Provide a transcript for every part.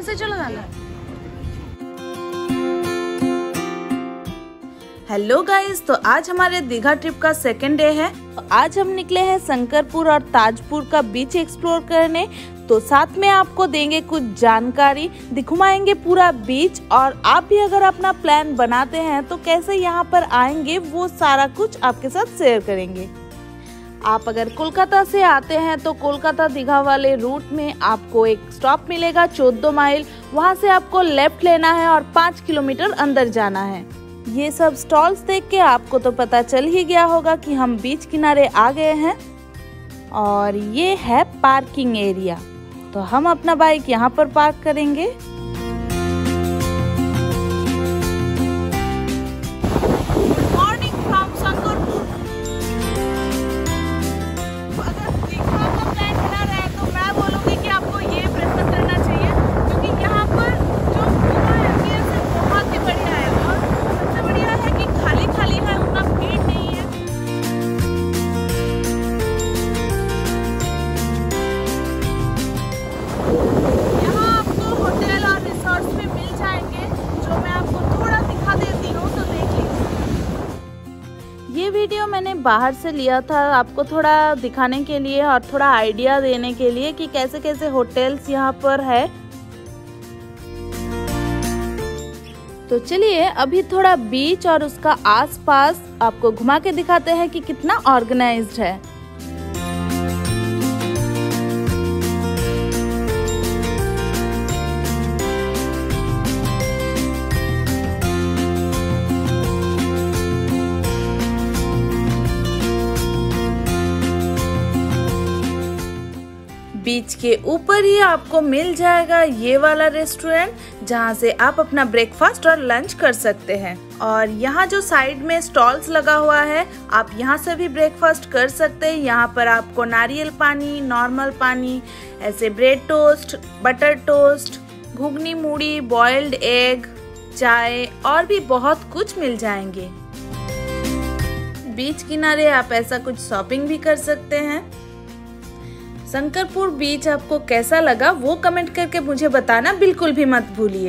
भैंसे चलो गाना। हेलो गाइस, तो आज हमारे दीघा ट्रिप का सेकेंड डे है। तो आज हम निकले हैं शंकरपुर और ताजपुर का बीच एक्सप्लोर करने। तो साथ में आपको देंगे कुछ जानकारी, दिखवाएंगे पूरा बीच, और आप भी अगर अपना प्लान बनाते हैं तो कैसे यहाँ पर आएंगे वो सारा कुछ आपके साथ शेयर करेंगे। आप अगर कोलकाता से आते हैं तो कोलकाता दीघा वाले रूट में आपको एक स्टॉप मिलेगा 14 माइल। वहाँ से आपको लेफ्ट लेना है और 5 किलोमीटर अंदर जाना है। ये सब स्टॉल्स देख के आपको तो पता चल ही गया होगा कि हम बीच किनारे आ गए हैं और ये है पार्किंग एरिया। तो हम अपना बाइक यहाँ पर पार्क करेंगे। Morning from Shankarpur. अगर दीघा का प्लान बना रहा है तो मैं बोलूँगी कि आपको ये प्रेफर करना चाहिए, क्योंकि यहाँ पर जो पूरा एम्बियंस है बहुत ही बढ़िया है और सबसे बढ़िया है कि खाली खाली है, उतना भीड़ नहीं है। यहाँ आपको होटल और रिसोर्ट्स भी मिल जाएंगे, जो मैं आपको थोड़ा दिखा देती हूँ, तो देख लीजिए। ये वीडियो मैंने बाहर से लिया था आपको थोड़ा दिखाने के लिए और थोड़ा आइडिया देने के लिए कि कैसे कैसे होटल्स यहाँ पर है। तो चलिए अभी थोड़ा बीच और उसका आसपास आपको घुमा के दिखाते हैं कि कितना ऑर्गेनाइज्ड है। बीच के ऊपर ही आपको मिल जाएगा ये वाला रेस्टोरेंट, जहाँ से आप अपना ब्रेकफास्ट और लंच कर सकते हैं। और यहाँ जो साइड में स्टॉल्स लगा हुआ है, आप यहाँ से भी ब्रेकफास्ट कर सकते हैं। यहाँ पर आपको नारियल पानी, नॉर्मल पानी, ऐसे ब्रेड टोस्ट, बटर टोस्ट, घुगनी मूढ़ी, बॉइल्ड एग, चाय और भी बहुत कुछ मिल जाएंगे। बीच किनारे आप ऐसा कुछ शॉपिंग भी कर सकते हैं। शंकरपुर बीच आपको कैसा लगा वो कमेंट करके मुझे बताना बिल्कुल भी मत भूलिए।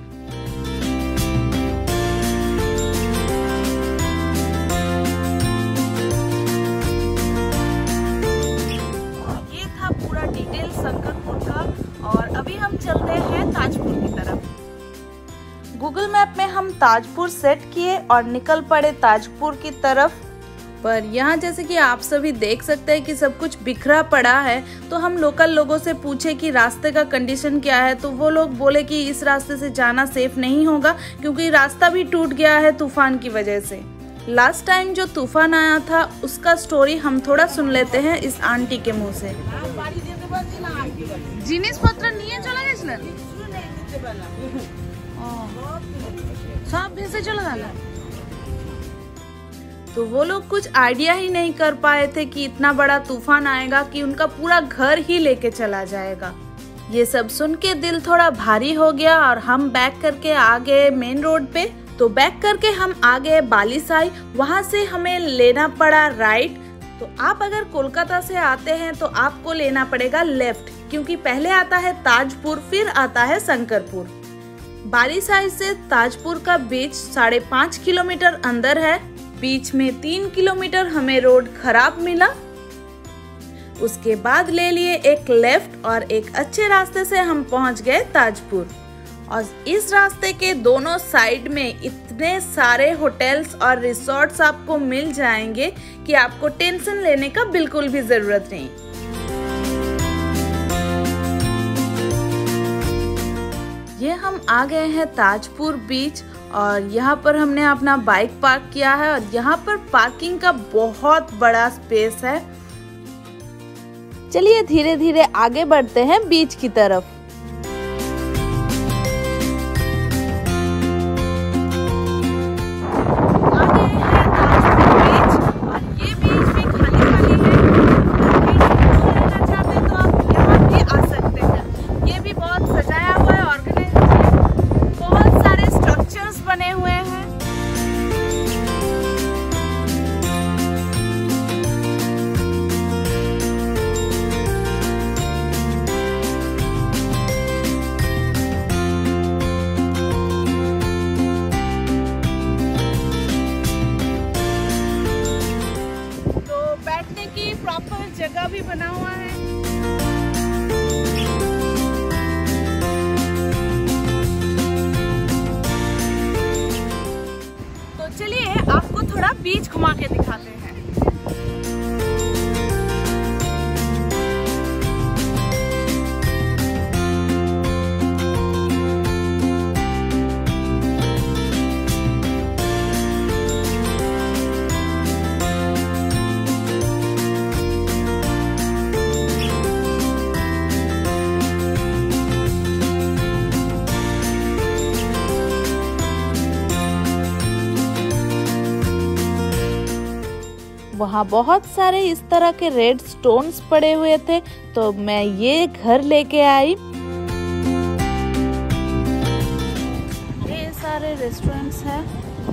ये था पूरा डिटेल शंकरपुर का, और अभी हम चलते हैं ताजपुर की तरफ। गूगल मैप में हम ताजपुर सेट किए और निकल पड़े ताजपुर की तरफ। पर यहाँ जैसे कि आप सभी देख सकते हैं कि सब कुछ बिखरा पड़ा है। तो हम लोकल लोगों से पूछे कि रास्ते का कंडीशन क्या है, तो वो लोग बोले कि इस रास्ते से जाना सेफ नहीं होगा, क्योंकि रास्ता भी टूट गया है तूफान की वजह से। लास्ट टाइम जो तूफान आया था उसका स्टोरी हम थोड़ा सुन लेते हैं इस आंटी के मुँह से। জিনিস পত্র নিয়ে চলে গেছিলেন? সব ভেসে চলে গেল। तो वो लोग कुछ आइडिया ही नहीं कर पाए थे कि इतना बड़ा तूफान आएगा कि उनका पूरा घर ही लेके चला जाएगा। ये सब सुन के दिल थोड़ा भारी हो गया और हम बैक करके आ गए मेन रोड पे। तो बैक करके हम आ गए बालीसाई। वहाँ से हमें लेना पड़ा राइट। तो आप अगर कोलकाता से आते हैं तो आपको लेना पड़ेगा लेफ्ट, क्योंकि पहले आता है ताजपुर, फिर आता है शंकरपुर। बालीसाई से ताजपुर का बीच 5.5 किलोमीटर अंदर है। बीच में 3 किलोमीटर हमें रोड खराब मिला। उसके बाद ले लिए एक लेफ्ट और एक अच्छे रास्ते से हम पहुंच गए ताजपुर। और इस रास्ते के दोनों साइड में इतने सारे होटल्स और रिसोर्ट्स आपको मिल जाएंगे कि आपको टेंशन लेने का बिल्कुल भी जरूरत नहीं। ये हम आ गए हैं ताजपुर बीच और यहाँ पर हमने अपना बाइक पार्क किया है और यहाँ पर पार्किंग का बहुत बड़ा स्पेस है। चलिए धीरे धीरे आगे बढ़ते हैं बीच की तरफ। रहने की प्रॉपर जगह भी बना हुआ है। तो चलिए आपको थोड़ा बीच घुमा के दिखाते हैं। वहाँ बहुत सारे इस तरह के रेड स्टोन्स पड़े हुए थे, तो मैं ये घर लेके आई। ये सारे रेस्टोरेंट्स हैं।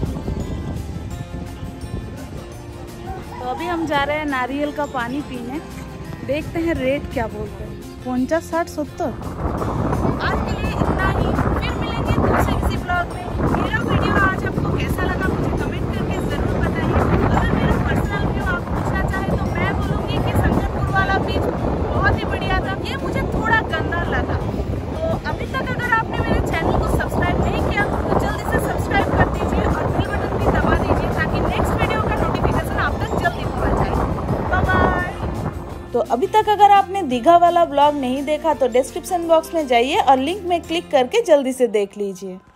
तो अभी हम जा रहे हैं नारियल का पानी पीने। देखते हैं रेट क्या बोलते हैं। 50, 60, 70। आज के लिए इतना ही, फिर मिलेंगे दूसरे किसी ब्लॉग में। मेरा वीडियो आज आपको कैसा लगा मुझे कमेंट करके जरूर बताइए। अगर मेरा पर्सनल व्यू आप पूछना चाहे तो मैं बोलूँगी कि संगमपुर वाला बीच बहुत ही बढ़िया था। ये मुझे थोड़ा गंदा लगा। तो अभी तक अगर आपने मेरे चैनल को सब्सक्राइब नहीं किया तो जल्दी से सब्सक्राइब कर दीजिए और बेल बटन भी दबा दीजिए ताकि नेक्स्ट वीडियो का नोटिफिकेशन आप तक जल्दी पहुँच जाए। Bye bye. तो अभी तक अगर आपने दीघा वाला ब्लॉग नहीं देखा तो डिस्क्रिप्शन बॉक्स में जाइए और लिंक में क्लिक करके जल्दी से देख लीजिए।